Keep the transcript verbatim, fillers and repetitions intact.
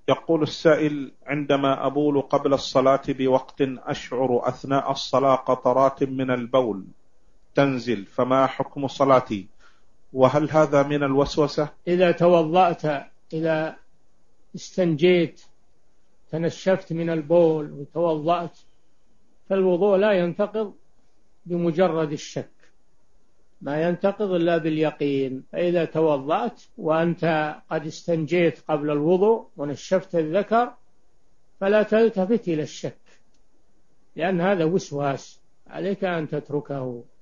يقول السائل: عندما أبول قبل الصلاة بوقت أشعر أثناء الصلاة قطرات من البول تنزل، فما حكم صلاتي؟ وهل هذا من الوسوسة؟ إذا توضأت، إذا استنجيت، تنشفت من البول وتوضأت، فالوضوء لا ينتقض بمجرد الشك، ما ينتقض إلا باليقين. فإذا توضأت وأنت قد استنجيت قبل الوضوء ونشفت الذكر فلا تلتفت إلى الشك، لأن هذا وسواس، عليك أن تتركه.